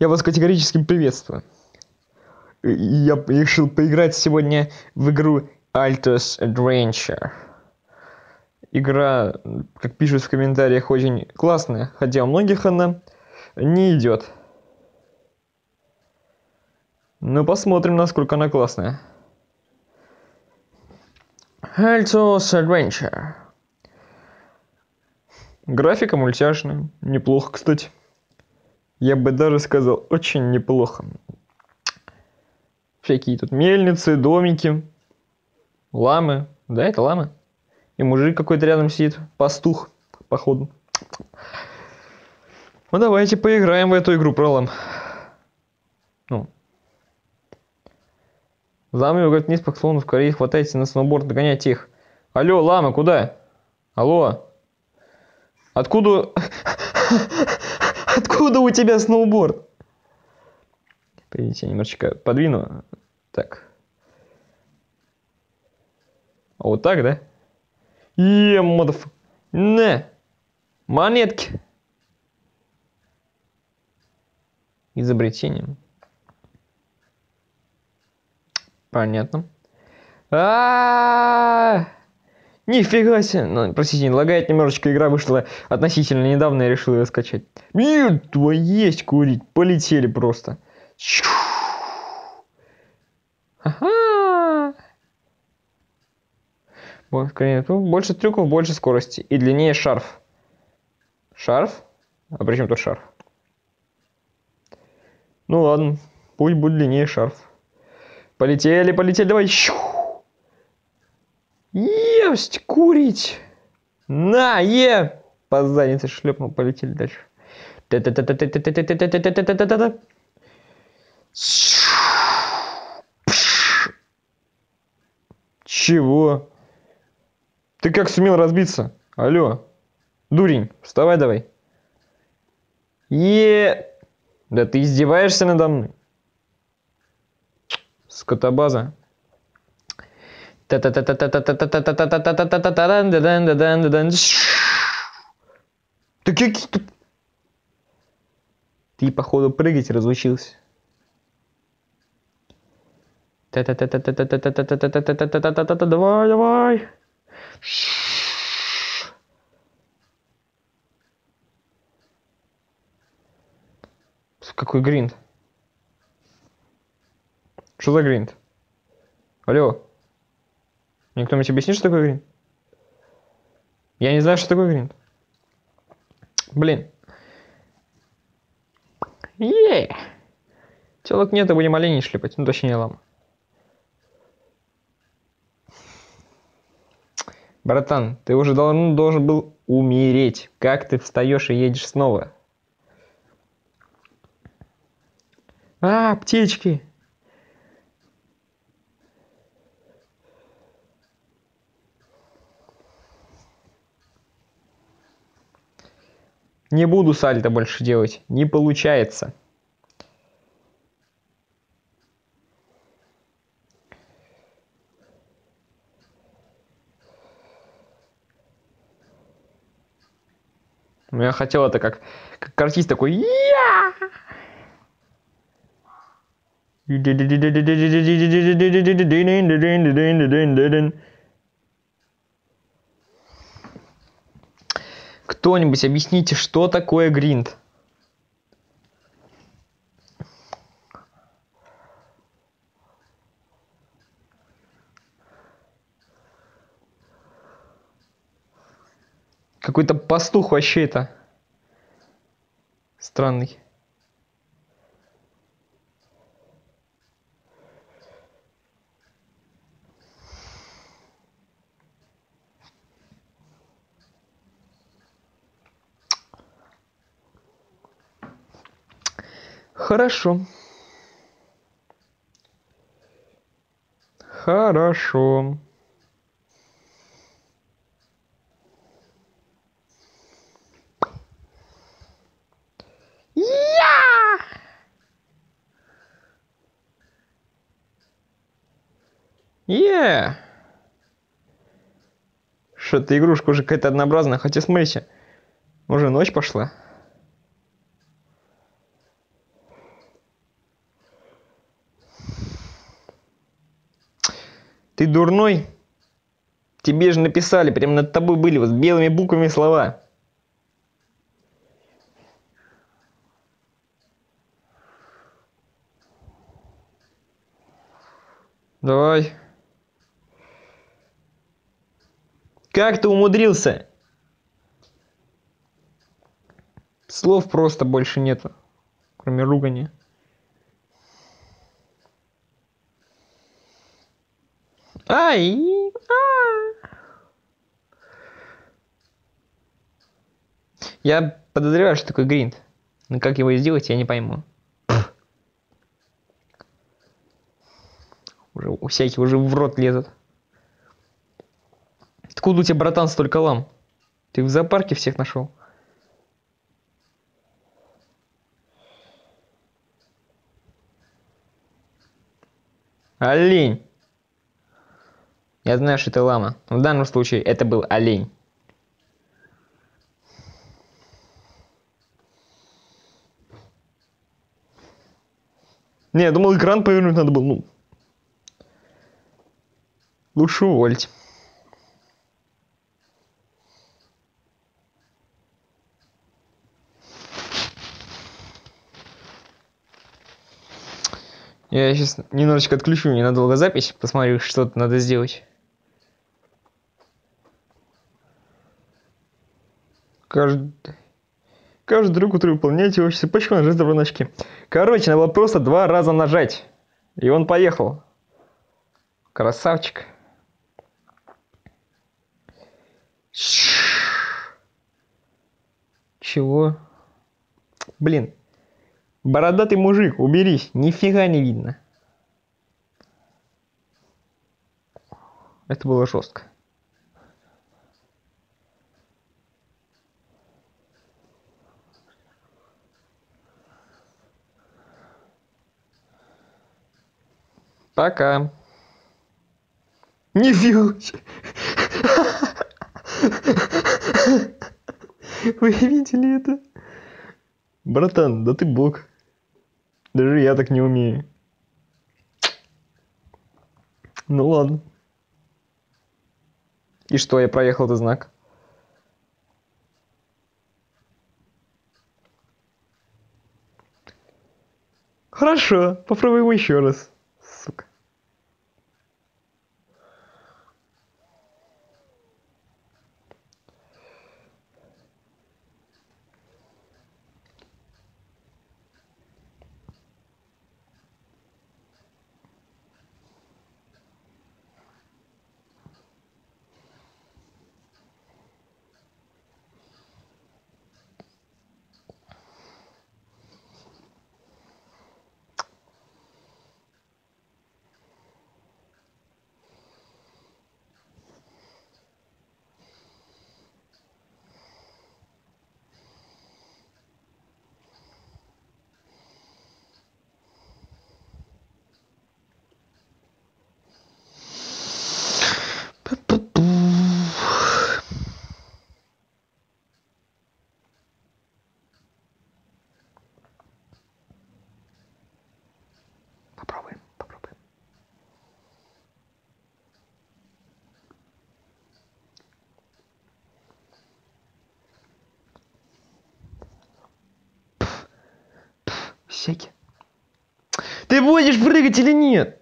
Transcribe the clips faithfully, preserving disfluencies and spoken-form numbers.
Я вас категорически приветствую. Я решил поиграть сегодня в игру Altos Adventure. Игра, как пишут в комментариях, очень классная, хотя у многих она не идет. Ну, посмотрим, насколько она классная. Altos Adventure. Графика мультяшная, неплохо, кстати. Я бы даже сказал, очень неплохо. Всякие тут мельницы, домики, ламы. Да, это ламы. И мужик какой-то рядом сидит, пастух, походу. Ну давайте поиграем в эту игру про лам. Ну. Ламы говорят вниз по склону, скорее хватайте на сноуборд, догоняйте их. Алло, ламы, куда? Алло. Откуда... Откуда у тебя сноуборд? Погодите, я немножечко подвину. Так. А вот так, да? Е, модов. Не. Монетки. Изобретением. Понятно. А-а-а! Нифига себе. Ну, простите, не лагает немножечко, игра вышла относительно недавно, я решил ее скачать. Нет, твой есть курить. Полетели просто. Ага. Больше трюков, больше скорости. И длиннее шарф. Шарф? А при чем тут шарф? Ну ладно, пусть будет длиннее шарф. Полетели, полетели, давай. Есть, курить. На, е. По заднице шлепнул, полетели дальше. Чего? Ты как сумел разбиться? Алло. Дурень, вставай давай. Е. Да ты издеваешься надо мной? Скотобаза. Ты какие-то... Ты, походу, прыгать разучился. Давай, давай. Какой гринд? Что за гринд? Алло. Мне кто-нибудь объяснит, что такое гринд? Я не знаю, что такое гринд. Блин. Е. Телок нет, и будем оленей шлепать. Ну, точнее, лама. Братан, ты уже давно должен был умереть. Как ты встаешь и едешь снова? А, птички. Не буду сальто больше делать. Не получается. Я хотел это как, как артист такой. Я! Кто-нибудь объясните, что такое гринд? Какой-то пастух вообще это. Странный. Хорошо. Хорошо. Я! Е! Что-то игрушка уже какая-то однообразная. Хотя смотрите, уже ночь пошла. Ты дурной? Тебе же написали, прям над тобой были вот белыми буквами слова. Давай. Как ты умудрился? Слов просто больше нету, кроме ругани. Ай! А! Я подозреваю, что такое гринд. Но как его сделать, я не пойму. Уже у всяких уже в рот лезут. Откуда у тебя, братан, столько лам? Ты в зоопарке всех нашел? Олень. Я знаю, что это лама. В данном случае это был олень. Не, я думал, экран повернуть надо было. Ну, лучше уволить. Я сейчас немножечко отключу ненадолго запись, посмотрю, что тут надо сделать. Каждый, каждый друг, который выполняет его цепочку, нажать добро на очки. Короче, надо было просто два раза нажать. И он поехал. Красавчик. Чего? Блин. Бородатый мужик, уберись. Нифига не видно. Это было жестко. Пока. Нифига. Вы видели это? Братан, да ты бог. Даже я так не умею. Ну ладно. И что, я проехал этот знак? Хорошо, попробуем еще раз. Сука. Попробуем, попробуем. Всякий. Ты будешь прыгать или нет?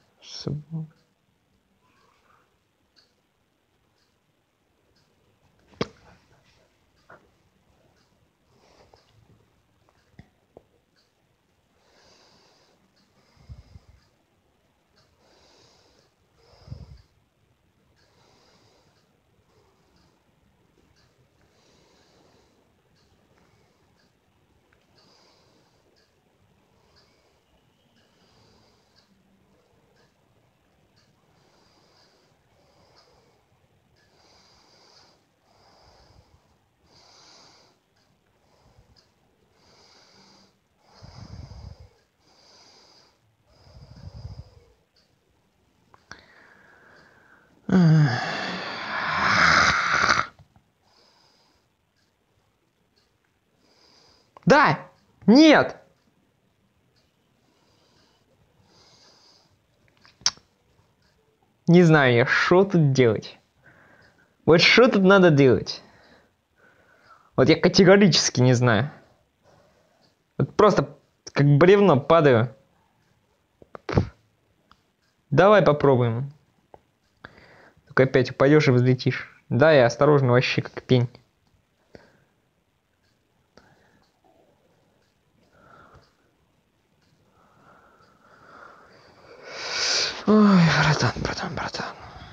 Да! Нет! Не знаю я, что тут делать. Вот что тут надо делать? Вот я категорически не знаю. Вот просто как бревно падаю. Давай попробуем. Только опять упадешь и взлетишь. Да, я осторожно вообще как пень. Ой, братан, братан, братан.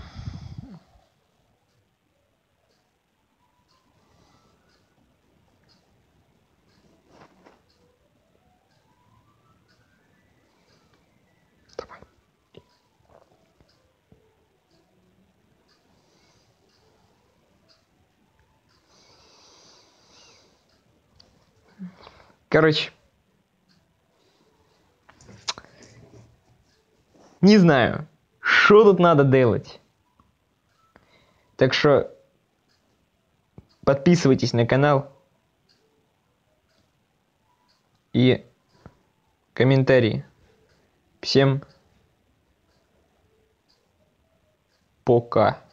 Давай. Короче. Не знаю, что тут надо делать. Так что подписывайтесь на канал и комментарии. Всем пока.